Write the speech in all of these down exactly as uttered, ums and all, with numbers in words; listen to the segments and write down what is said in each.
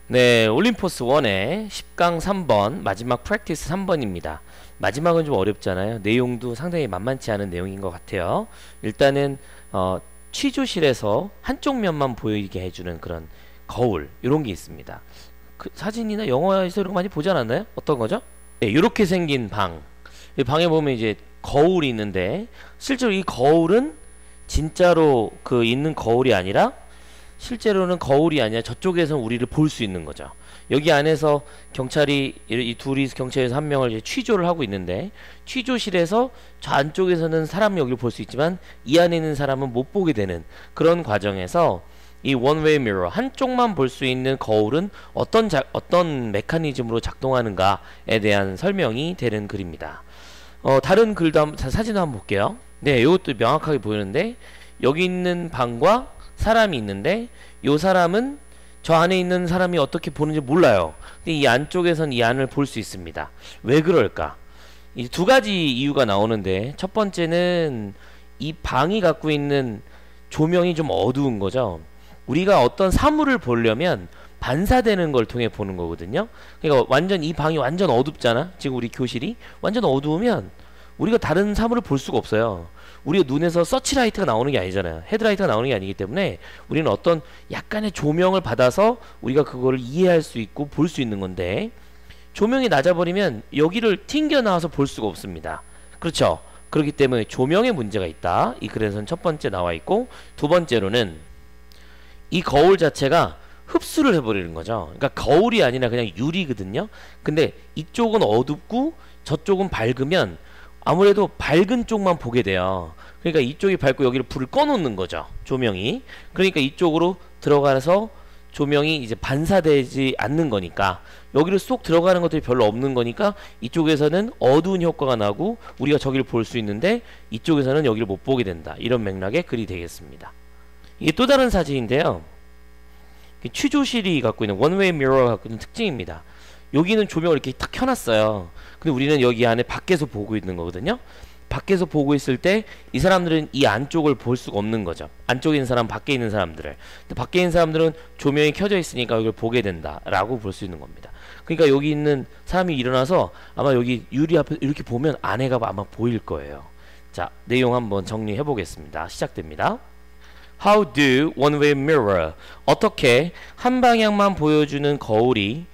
네, 올림포스 일의 십 강 삼 번 마지막 프랙티스 삼 번입니다. 마지막은 좀 어렵잖아요. 내용도 상당히 만만치 않은 내용인 것 같아요. 일단은 어, 취조실에서 한쪽 면만 보이게 해주는 그런 거울 이런 게 있습니다. 그 사진이나 영화에서 이런 거 많이 보지 않았나요? 어떤 거죠? 네, 이렇게 생긴 방. 이 방에 보면 이제 거울이 있는데 실제로 이 거울은 진짜로 그 있는 거울이 아니라 실제로는 거울이 아니라 저쪽에서 우리를 볼 수 있는 거죠. 여기 안에서 경찰이 이 둘이 경찰에서 한 명을 이제 취조를 하고 있는데 취조실에서 저 안쪽에서는 사람 여기를 볼 수 있지만 이 안에 있는 사람은 못 보게 되는 그런 과정에서 이 원웨이 미러 한쪽만 볼 수 있는 거울은 어떤 자, 어떤 메커니즘으로 작동하는가에 대한 설명이 되는 글입니다. 어, 다른 글도 한번 사진도 한번 볼게요. 네, 이것도 명확하게 보이는데 여기 있는 방과 사람이 있는데 요 사람은 저 안에 있는 사람이 어떻게 보는지 몰라요. 근데 이 안쪽에선 이 안을 볼 수 있습니다. 왜 그럴까? 이 두 가지 이유가 나오는데 첫 번째는 이 방이 갖고 있는 조명이 좀 어두운 거죠. 우리가 어떤 사물을 보려면 반사되는 걸 통해 보는 거거든요. 그러니까 완전 이 방이 완전 어둡잖아. 지금 우리 교실이 완전 어두우면 우리가 다른 사물을 볼 수가 없어요. 우리가 눈에서 서치라이트가 나오는 게 아니잖아요. 헤드라이트가 나오는 게 아니기 때문에 우리는 어떤 약간의 조명을 받아서 우리가 그거를 이해할 수 있고 볼 수 있는 건데 조명이 낮아버리면 여기를 튕겨 나와서 볼 수가 없습니다. 그렇죠? 그렇기 때문에 조명에 문제가 있다. 이 글에서는 첫 번째 나와 있고 두 번째로는 이 거울 자체가 흡수를 해버리는 거죠. 그러니까 거울이 아니라 그냥 유리거든요. 근데 이쪽은 어둡고 저쪽은 밝으면 아무래도 밝은 쪽만 보게 돼요. 그러니까 이쪽이 밝고 여기를 불을 꺼놓는 거죠. 조명이. 그러니까 이쪽으로 들어가서 조명이 이제 반사되지 않는 거니까 여기를 쏙 들어가는 것들이 별로 없는 거니까 이쪽에서는 어두운 효과가 나고 우리가 저기를 볼 수 있는데 이쪽에서는 여기를 못 보게 된다. 이런 맥락의 글이 되겠습니다. 이게 또 다른 사진인데요. 취조실이 갖고 있는 원웨이 미러가 갖고 있는 특징입니다. 여기는 조명을 이렇게 탁 켜놨어요. 근데 우리는 여기 안에 밖에서 보고 있는 거거든요. 밖에서 보고 있을 때 이 사람들은 이 안쪽을 볼 수가 없는 거죠. 안쪽에 있는 사람, 밖에 있는 사람들을. 근데 밖에 있는 사람들은 조명이 켜져 있으니까 이걸 보게 된다 라고 볼 수 있는 겁니다. 그러니까 여기 있는 사람이 일어나서 아마 여기 유리 앞에 이렇게 보면 안에가 아마 보일 거예요. 자, 내용 한번 정리해 보겠습니다. 시작됩니다. How do one-way mirror 어떻게 한 방향만 보여주는 거울이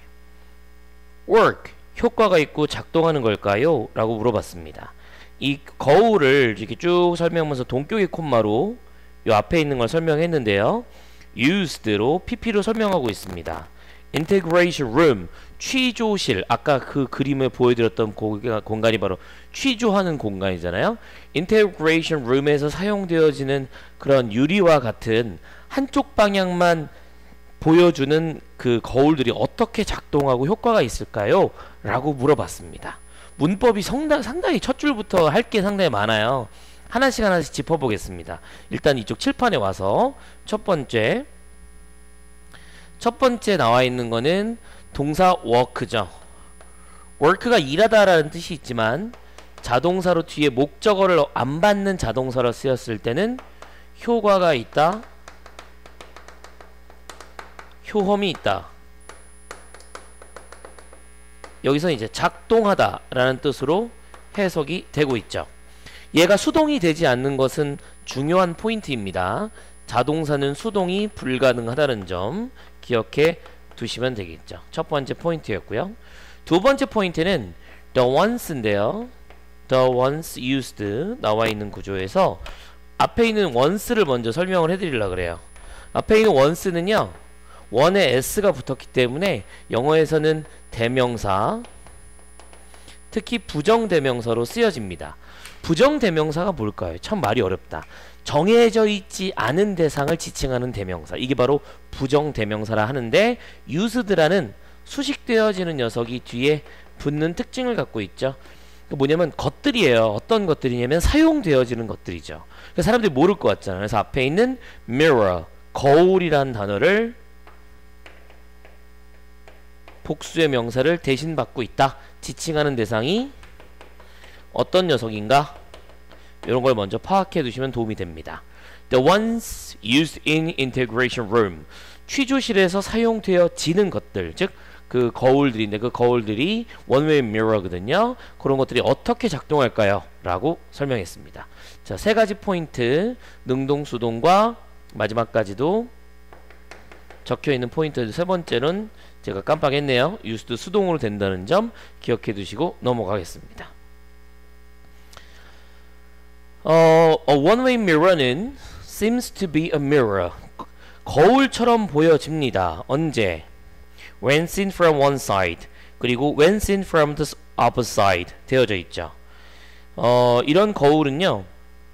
work 효과가 있고 작동하는 걸까요? 라고 물어봤습니다. 이 거울을 이렇게 쭉 설명하면서 동격의 콤마로 요 앞에 있는 걸 설명했는데요. used로 pp로 설명하고 있습니다. integration room 취조실 아까 그 그림을 보여드렸던 공간이 바로 취조하는 공간이잖아요. integration room에서 사용되어지는 그런 유리와 같은 한쪽 방향만 보여주는 그 거울들이 어떻게 작동하고 효과가 있을까요? 라고 물어봤습니다. 문법이 상당, 상당히 첫 줄부터 할 게 상당히 많아요. 하나씩 하나씩 짚어보겠습니다. 일단 이쪽 칠판에 와서 첫 번째 첫 번째 나와 있는 거는 동사 work죠. work가 일하다 라는 뜻이 있지만 자동사로 뒤에 목적어를 안 받는 자동사로 쓰였을 때는 효과가 있다, 효험이 있다. 여기서 이제 작동하다 라는 뜻으로 해석이 되고 있죠. 얘가 수동이 되지 않는 것은 중요한 포인트입니다. 자동사는 수동이 불가능하다는 점 기억해 두시면 되겠죠. 첫 번째 포인트였고요. 두 번째 포인트는 the once인데요. the once used 나와 있는 구조에서 앞에 있는 once를 먼저 설명을 해드리려고 그래요. 앞에 있는 once는요. on에 s가 붙었기 때문에 영어에서는 대명사, 특히 부정대명사로 쓰여집니다. 부정대명사가 뭘까요? 참 말이 어렵다. 정해져 있지 않은 대상을 지칭하는 대명사. 이게 바로 부정대명사라 하는데 used라는 수식되어지는 녀석이 뒤에 붙는 특징을 갖고 있죠. 뭐냐면 것들이에요. 어떤 것들이냐면 사용되어지는 것들이죠. 사람들이 모를 것 같잖아요. 그래서 앞에 있는 mirror, 거울이라는 단어를 복수의 명사를 대신 받고 있다. 지칭하는 대상이 어떤 녀석인가? 이런 걸 먼저 파악해 두시면 도움이 됩니다. The ones used in integration room. 취조실에서 사용되어지는 것들, 즉 그 거울들인데 그 거울들이 원웨이 미러거든요. 그런 것들이 어떻게 작동할까요? 라고 설명했습니다. 자, 세 가지 포인트, 능동, 수동과 마지막까지도 적혀있는 포인트. 세 번째는 제가 깜빡했네요. used 수동으로 된다는 점 기억해 두시고 넘어가겠습니다. 어, a one-way mirror는 seems to be a mirror. 거울처럼 보여집니다. 언제? when seen from one side. 그리고 when seen from the opposite side 되어져 있죠. 어, 이런 거울은요,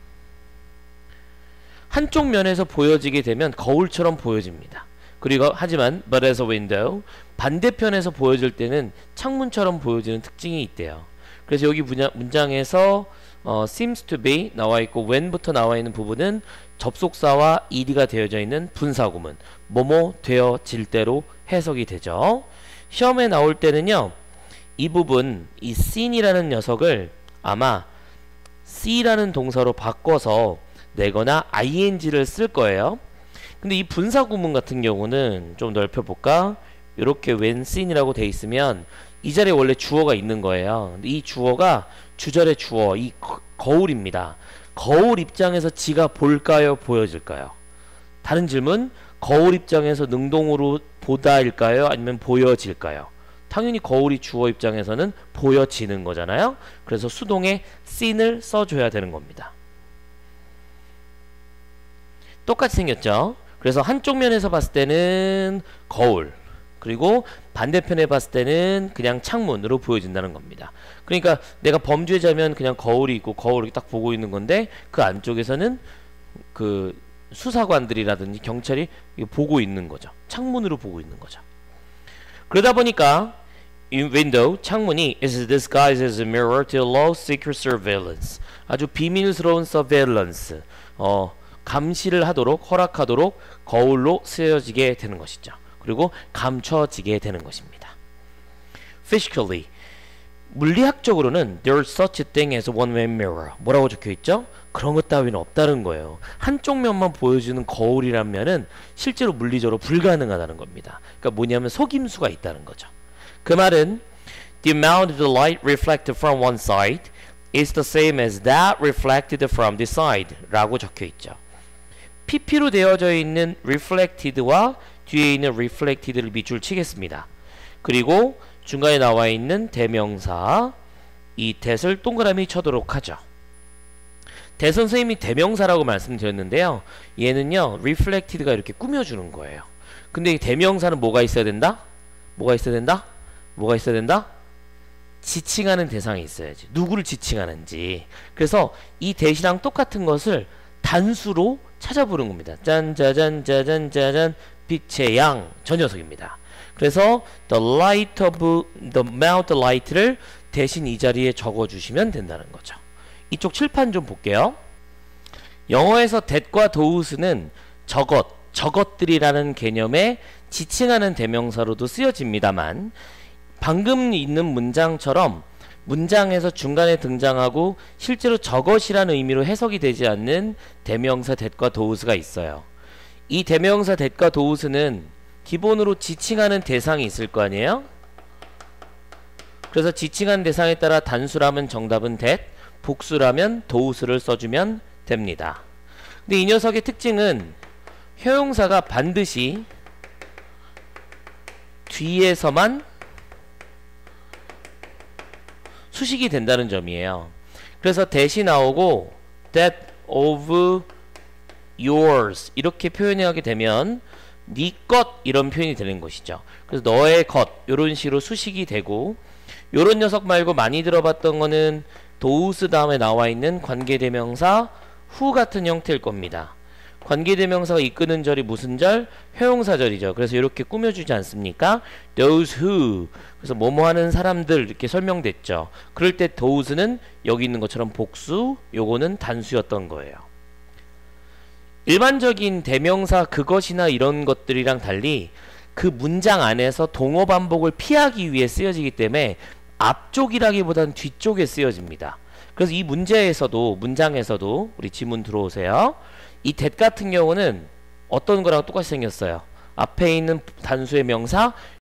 한쪽 면에서 보여지게 되면 거울처럼 보여집니다. 그리고 하지만 but as a window, 반대편에서 보여질 때는 창문처럼 보여지는 특징이 있대요. 그래서 여기 분야, 문장에서 어, seems to be 나와 있고 when부터 나와 있는 부분은 접속사와 ed가 되어져 있는 분사구문, 뭐뭐 되어질 대로 해석이 되죠. 시험에 나올 때는요, 이 부분, 이 seen이라는 녀석을 아마 see라는 동사로 바꿔서 내거나 ing를 쓸 거예요. 근데 이 분사구문 같은 경우는 좀 넓혀볼까? 이렇게 when seen이라고 돼 있으면 이 자리에 원래 주어가 있는 거예요. 근데 이 주어가 주절의 주어, 이 거, 거울입니다. 거울 입장에서 지가 볼까요? 보여질까요? 다른 질문, 거울 입장에서 능동으로 보다일까요? 아니면 보여질까요? 당연히 거울이 주어 입장에서는 보여지는 거잖아요. 그래서 수동에 seen을 써줘야 되는 겁니다. 똑같이 생겼죠? 그래서 한쪽 면에서 봤을 때는 거울, 그리고 반대편에 봤을 때는 그냥 창문으로 보여진다는 겁니다. 그러니까 내가 범죄자면 그냥 거울이 있고 거울을 딱 보고 있는 건데 그 안쪽에서는 그 수사관들이라든지 경찰이 보고 있는 거죠. 창문으로 보고 있는 거죠. 그러다 보니까 이 window, 창문이 is disguised as a mirror to allow secret surveillance. 아주 비밀스러운 surveillance, 어, 감시를 하도록, 허락하도록 거울로 쓰여지게 되는 것이죠. 그리고 감춰지게 되는 것입니다. Physically, 물리학적으로는 there's such a thing as a one-way mirror. 뭐라고 적혀있죠? 그런 것 따위는 없다는 거예요. 한쪽 면만 보여주는 거울이라면은 실제로 물리적으로 불가능하다는 겁니다. 그러니까 뭐냐면 속임수가 있다는 거죠. 그 말은 the amount of the light reflected from one side is the same as that reflected from the side 라고 적혀있죠. 피피로 되어져 있는 reflected와 뒤에 있는 reflected를 밑줄 치겠습니다. 그리고 중간에 나와 있는 대명사 이 that을 동그라미 쳐도록 하죠. 대 선생님이 대명사라고 말씀드렸는데요. 얘는요, reflected가 이렇게 꾸며주는 거예요. 근데 이 대명사는 뭐가 있어야 된다? 뭐가 있어야 된다? 뭐가 있어야 된다? 지칭하는 대상이 있어야지. 누구를 지칭하는지. 그래서 이 that이랑 똑같은 것을 단수로 찾아보는 겁니다. 짠짜잔 짜잔 짜잔 빛의 양, 저 녀석입니다. 그래서 the light of the amount light를 대신 이 자리에 적어주시면 된다는 거죠. 이쪽 칠판 좀 볼게요. 영어에서 that과 those는 저것, 저것들이라는 개념의 지칭하는 대명사로도 쓰여집니다만 방금 있는 문장처럼 문장에서 중간에 등장하고 실제로 저것이라는 의미로 해석이 되지 않는 대명사 that과 those가 있어요. 이 대명사 that과 those는 기본으로 지칭하는 대상이 있을 거 아니에요? 그래서 지칭하는 대상에 따라 단수라면 정답은 that, 복수라면 those를 써주면 됩니다. 근데 이 녀석의 특징은 형용사가 반드시 뒤에서만 수식이 된다는 점이에요. 그래서 that이 나오고 that of yours 이렇게 표현하게 되면 네 것 이런 표현이 되는 것이죠. 그래서 너의 것 이런 식으로 수식이 되고, 요런 녀석 말고 많이 들어봤던 거는 those 다음에 나와 있는 관계대명사 who 같은 형태일 겁니다. 관계대명사가 이끄는 절이 무슨 절? 형용사절이죠. 그래서 이렇게 꾸며주지 않습니까? those who, 그래서 뭐뭐 하는 사람들 이렇게 설명됐죠. 그럴 때 those는 여기 있는 것처럼 복수, 요거는 단수였던 거예요. 일반적인 대명사 그것이나 이런 것들이랑 달리 그 문장 안에서 동어 반복을 피하기 위해 쓰여지기 때문에 앞쪽이라기보다는 뒤쪽에 쓰여집니다. 그래서 이 문제에서도, 문장에서도 우리 지문 들어오세요. 이 that 같은 경우는 어떤 거랑 똑같이 생겼어요? 앞에 있는 단수의 명사